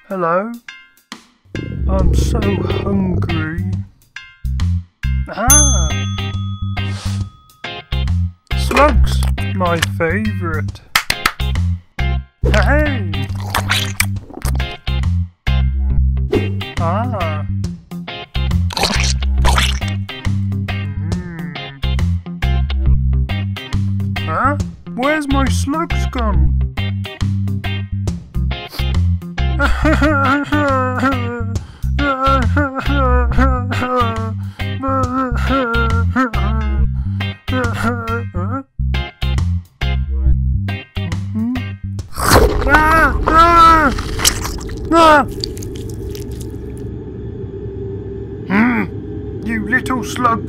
Hello? I'm so hungry. Ah! Slugs, my favourite. Hey! Ah! Huh? Where's my slugs gone? You little slug!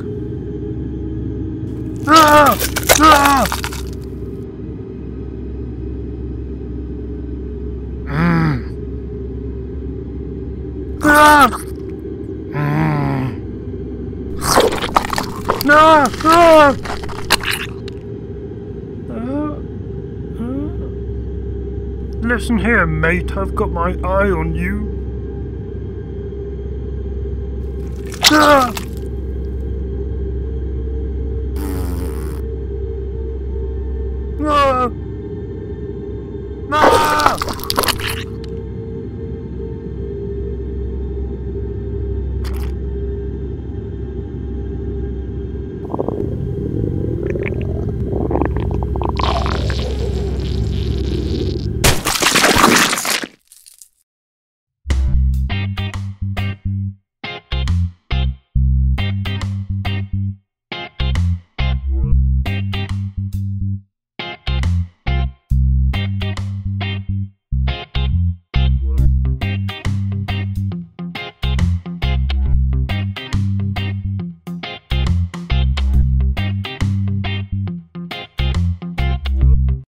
Listen here, mate, I've got my eye on you.